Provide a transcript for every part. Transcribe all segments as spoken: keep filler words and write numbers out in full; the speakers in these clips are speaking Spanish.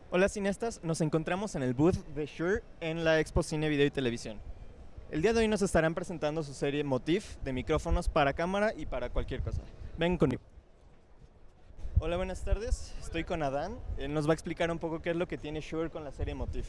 Hola cineastas, nos encontramos en el booth de Shure en la Expo Cine, Video y Televisión. El día de hoy nos estarán presentando su serie Motif de micrófonos para cámara y para cualquier cosa. Ven conmigo. Hola, buenas tardes, estoy con Adán. Él nos va a explicar un poco qué es lo que tiene Shure con la serie Motif.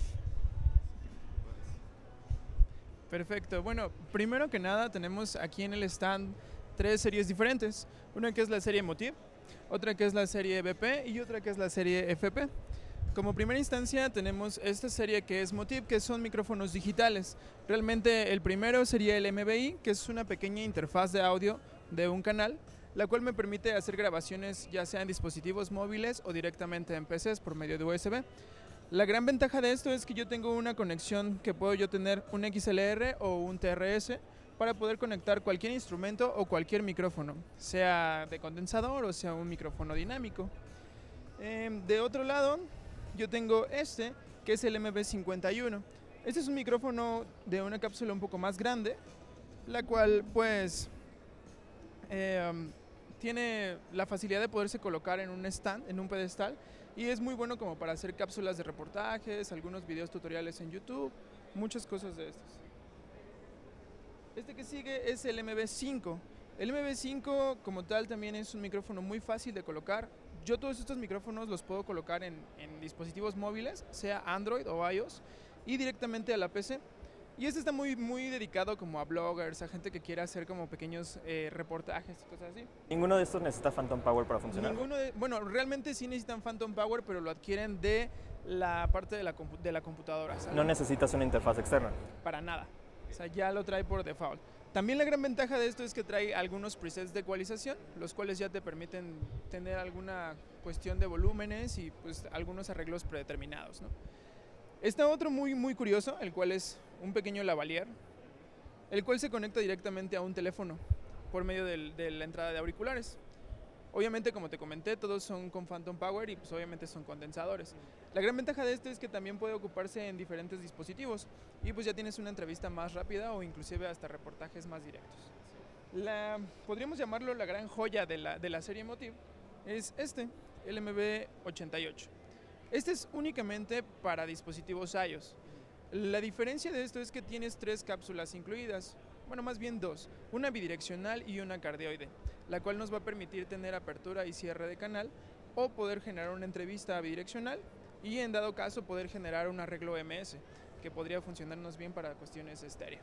Perfecto, bueno, primero que nada tenemos aquí en el stand tres series diferentes. Una que es la serie Motif, otra que es la serie B P y otra que es la serie F P. Como primera instancia tenemos esta serie que es Motif, que son micrófonos digitales. Realmente el primero sería el M V I, que es una pequeña interfaz de audio de un canal, la cual me permite hacer grabaciones ya sea en dispositivos móviles o directamente en P Cs por medio de U S B. La gran ventaja de esto es que yo tengo una conexión que puedo yo tener un X L R o un T R S para poder conectar cualquier instrumento o cualquier micrófono, sea de condensador o sea un micrófono dinámico. Eh, de otro lado, yo tengo este, que es el M V cincuenta y uno. Este es un micrófono de una cápsula un poco más grande, la cual pues eh, tiene la facilidad de poderse colocar en un stand, en un pedestal, y es muy bueno como para hacer cápsulas de reportajes, algunos videos tutoriales en YouTube, muchas cosas de estas. Este que sigue es el M V cinco. El M V cinco como tal también es un micrófono muy fácil de colocar. Yo todos estos micrófonos los puedo colocar en, en dispositivos móviles, sea Android o iOS, y directamente a la P C. Y este está muy, muy dedicado como a bloggers, a gente que quiera hacer como pequeños eh, reportajes y cosas así. Ninguno de estos necesita Phantom Power para funcionar. Ninguno de, bueno, realmente sí necesitan Phantom Power, pero lo adquieren de la parte de la, de la computadora, ¿sabes? No necesitas una interfaz externa. Para nada. O sea, ya lo trae por default. También la gran ventaja de esto es que trae algunos presets de ecualización, los cuales ya te permiten tener alguna cuestión de volúmenes y pues algunos arreglos predeterminados, ¿no? Está otro muy muy curioso, el cual es un pequeño lavalier, el cual se conecta directamente a un teléfono por medio del, de la entrada de auriculares. Obviamente, como te comenté, todos son con Phantom Power y pues obviamente son condensadores. La gran ventaja de este es que también puede ocuparse en diferentes dispositivos y pues ya tienes una entrevista más rápida o inclusive hasta reportajes más directos. La, podríamos llamarlo la gran joya de la, de la serie Motif es este, el M V ochenta y ocho. Este es únicamente para dispositivos iOS. La diferencia de esto es que tienes tres cápsulas incluidas, bueno, más bien dos, una bidireccional y una cardioide, la cual nos va a permitir tener apertura y cierre de canal o poder generar una entrevista bidireccional y en dado caso poder generar un arreglo M S, que podría funcionarnos bien para cuestiones estéreo.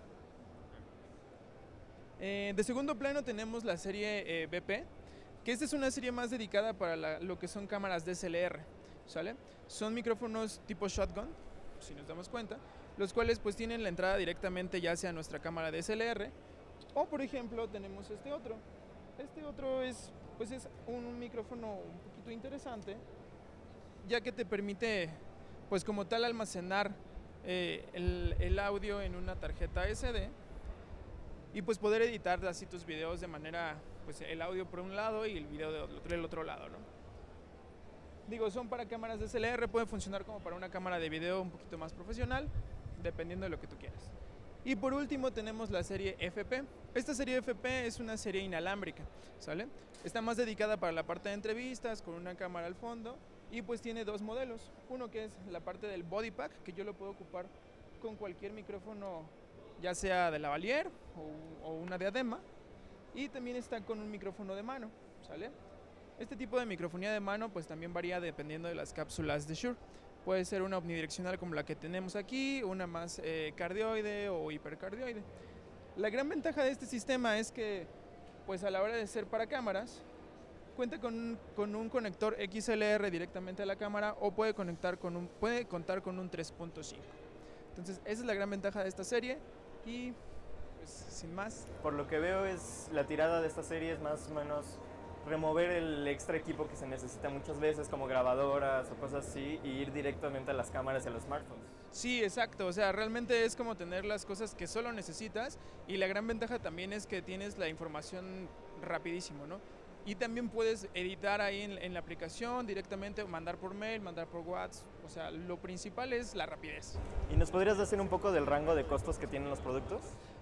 Eh, de segundo plano tenemos la serie eh, B P, que esta es una serie más dedicada para la, lo que son cámaras D S L R, ¿sale? Son micrófonos tipo shotgun, si nos damos cuenta, los cuales pues tienen la entrada directamente ya sea a nuestra cámara D S L R o por ejemplo tenemos este otro. Este otro es pues es un micrófono un poquito interesante, ya que te permite pues como tal almacenar eh, el, el audio en una tarjeta S D y pues poder editar así tus videos de manera, pues el audio por un lado y el video del otro lado, ¿no? Digo, son para cámaras D S L R, pueden funcionar como para una cámara de video un poquito más profesional, dependiendo de lo que tú quieras. Y por último tenemos la serie F P. Esta serie F P es una serie inalámbrica, ¿sale? Está más dedicada para la parte de entrevistas, con una cámara al fondo, y pues tiene dos modelos. Uno que es la parte del body pack, que yo lo puedo ocupar con cualquier micrófono, ya sea de lavalier o, o una diadema, y también está con un micrófono de mano, ¿sale? Este tipo de microfonía de mano pues también varía dependiendo de las cápsulas de Shure. Puede ser una omnidireccional como la que tenemos aquí, una más eh, cardioide o hipercardioide. La gran ventaja de este sistema es que pues a la hora de ser para cámaras cuenta con, con un conector X L R directamente a la cámara o puede, conectar con un, puede contar con un tres punto cinco. Entonces esa es la gran ventaja de esta serie y pues sin más. Por lo que veo es la tirada de esta serie es más o menos remover el extra equipo que se necesita muchas veces como grabadoras o cosas así y ir directamente a las cámaras y a los smartphones. Sí, exacto, o sea, realmente es como tener las cosas que solo necesitas y la gran ventaja también es que tienes la información rapidísimo, ¿no? Y también puedes editar ahí en, en la aplicación directamente, mandar por mail, mandar por WhatsApp, o sea, lo principal es la rapidez. ¿Y nos podrías decir un poco del rango de costos que tienen los productos?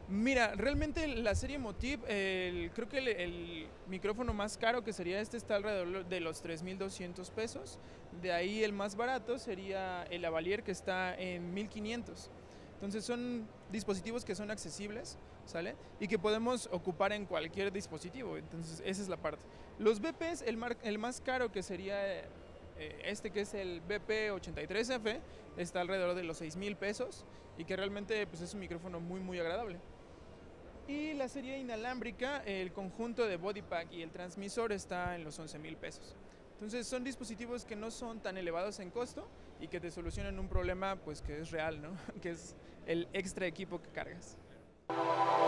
Mira, realmente la serie Motiv, el- creo que el, el micrófono más caro que sería este está alrededor de los tres mil doscientos pesos. De ahí el más barato sería el Lavalier, que está en mil quinientos. Entonces son dispositivos que son accesibles, ¿sale? Y que podemos ocupar en cualquier dispositivo. Entonces esa es la parte. Los B Ps, el, mar- el más caro que sería eh, este, que es el B P ochenta y tres F, está alrededor de los seis mil pesos y que realmente pues, es un micrófono muy muy agradable. Y la serie inalámbrica, el conjunto de body pack y el transmisor está en los once mil pesos. Entonces son dispositivos que no son tan elevados en costo y que te solucionan un problema pues que es real, ¿no? Que es el extra equipo que cargas.